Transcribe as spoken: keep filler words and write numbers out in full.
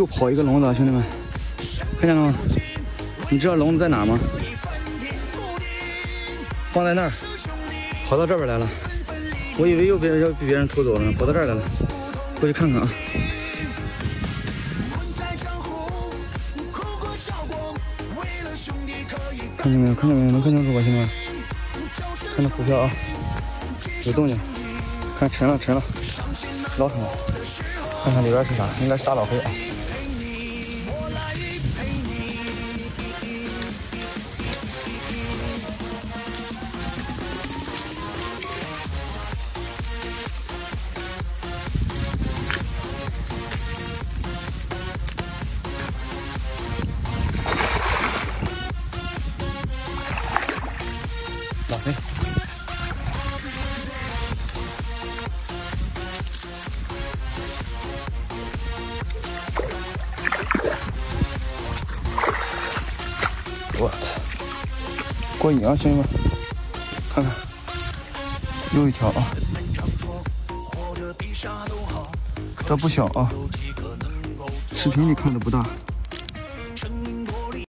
又跑一个笼子，兄弟们，看见了吗？你知道笼子在哪吗？放在那儿，跑到这边来了。我以为又被要被别人偷走了呢，跑到这儿来了。过去看看啊。看见没有？看见没有？能看清楚吧，兄弟们？看到浮漂啊，有动静。看沉了，沉了，捞上来。看看里边是啥？应该是大老黑啊。 老黑，我操，过瘾啊，兄弟们，看看，又一条啊，这不小啊，视频里看的不大。